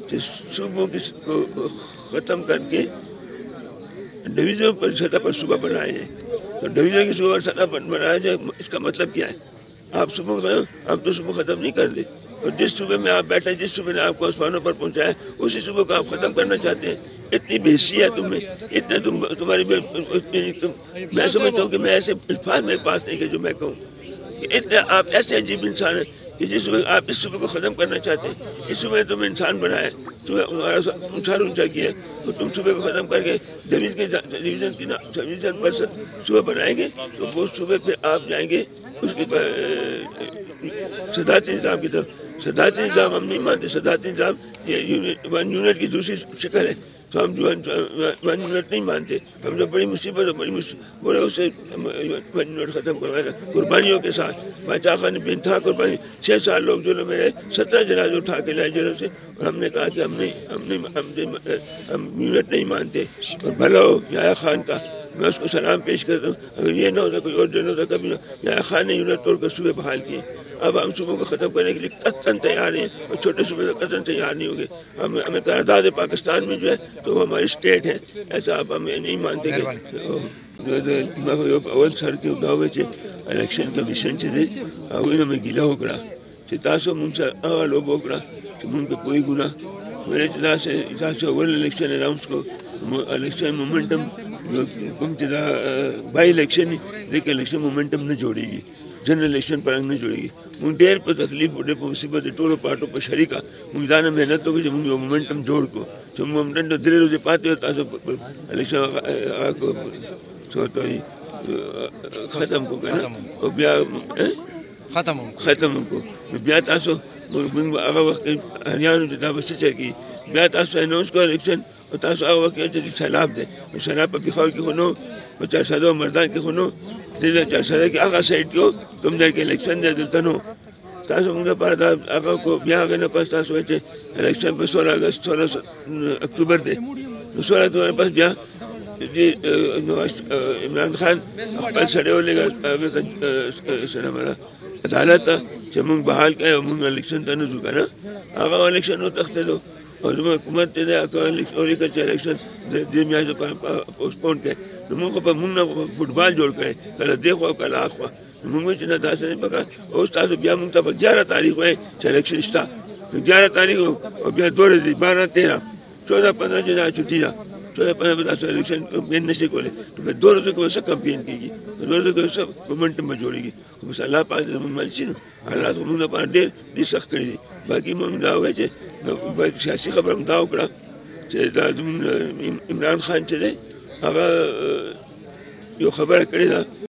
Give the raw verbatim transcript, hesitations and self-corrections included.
کہ صوبوں کی کو ختم کر کے ڈویژن پر سطح پر صوبہ بنایا جائے. تو ڈویژن کی صوبہ پر سطح پر بنایا جائے، اس کا مطلب کیا ہے؟ آپ صوبوں ختم ہم تو صوبہ ختم نہیں کر دیں. اور جس صوبے میں آپ بیٹھے جس صوبے نے آپ کو آسمانوں پر پہنچایا اسی صوبے کو آپ ختم کرنا چاہتے ہیں. اتنی بے حسی ہے تم میں، اتنا تم تمہاری میں سمجھتا ہوں کہ میں ایسے الفاظ میرے پاس نہیں کہ جو میں کہوں کہ اتنا آپ ایسے عجیب انسان ہیں کہ جس صوبے آپ اس صوبے کو ختم کرنا چاہتے ہیں. اس صوبے تم انسان بنایا، تمہارا اونچا اونچا کیا، تو تم صوبے کو ختم کر کے ڈویژن کی ڈویژن پر صوبہ بنائیں گے تو وہ صوبے پہ آپ جائیں گے اس کی صدارتی نظام کی طرف. صدارتی نظام ہم نہیں مانتے. صدارتی نظام یہ ون یونٹ کی دوسری شکل ہے. تو ہم جو ون یونٹ نہیں مانتے. ہم جو بڑی مصیبت بڑی بولے اسے ون یونٹ ختم کروایا تھا قربانیوں کے ساتھ. بادشاہ خان بن تھا قربانی، چھ سال لوگ جو میرے سترہ جنازے اٹھا کے لائے جیلوں سے، اور ہم نے کہا کہ ہم نہیں ہم نہیں ہم یونٹ نہیں مانتے. اور بھلا ہو یحییٰ خان کا، میں اس کو سلام پیش کرتا ہوں. اگر یہ نہ ہوتا کوئی اور دن ہوتا کبھی نہ. یحییٰ خان نے یونٹ توڑ کر صوبے بحال کیے. اب ہم صوبوں کو ختم کرنے کے لیے قطعاً تیار ہیں، اور چھوٹے صوبے سے قطعاً تیار نہیں ہوں گے. ہم ہمیں قرارداد پاکستان میں جو ہے تو وہ ہماری اسٹیٹ ہے. ایسا آپ ہمیں نہیں مانتے کہ اول سر کے دعوے سے الیکشن کمیشن سے دے انہوں میں گیلا ہوکڑا کہ تاسو من سے اول لوگ ہوکڑا کہ من پہ کوئی گناہ میرے اطلاع سے تاسو اول الیکشن اناؤنس کو الیکشن مومنٹم کم چدا بائی الیکشن لیکن الیکشن مومنٹم نہ جوڑے گی، جنرل الیکشن پر نہ جوڑے گی. مجھے ڈیر پر تکلیف ہونے پر مصیبت ٹولو پارٹوں پر شریکا مجھے دانا محنت ہوگی جو مجھے مومنٹم جوڑ کو جو مومنٹم تو درے روزے پاتے ہوتا ہے الیکشن کو ختم کو کہنا اور بیا ختم ختم کو بیا تاسو هغه وخت هریانو ته دا به څه چل کېږي. بیا تاسو اناؤنس کو الیکشن او تاسو هغه وخت چې سیلاب دی، سیلاب په پېښور کې خو نه په چارسده او مردان کې خو نه دلته چارسده کې هغه سایډ کې کوم ځای کې الیکشن دی دلته نه تاسو موږ لپاره دا هغه کو. بیا هغې نه پس تاسو وایئ چې الیکشن په سولہ اگست سولہ اکتوبر دی. نو سولہ اکتوبر پس بیا عمران خان خپل سړی ولېږه هغه ته عدالت ته چې موږ بحال کړی او موږ الیکشن ته نه ځو که نه. هغه الیکشن وتښتېدو او زموږ حکومت ته دی ولیکل چې الیکشن دې میاشتې لپاره پوسټپون کړی. نو موږ خو په موږ نه فوټبال جوړ کړی، کله دې خوا کله هغه خوا. نو موږ وایو چې نه داسې نه پکار. اوس تاسو بیا موږ ته په ګیاره تاریخ وایي چې الیکشن شته. نو ګیاره تاریخ او بیا دوه ورځې بارہ تیرہ چودہ پندرہ چې دا چھٹی ده چودہ پندرہ به تاسو الیکشن کمپین نشئ کولی. نو په دوه ورځو کې به څه کمپین کېږي، په دوه ورځو کې به څه مومنټم به جوړېږي. خو بس الله پاک دې زموږ مل شي. نو حالات خو موږ لپاره ډېر ډېر سخت کړي دي. باقي موږ دا وایو چې سیاسي خبره هم دا وکړه چې دا زموږ عمران خان چې دی هغه یو خبره کړې ده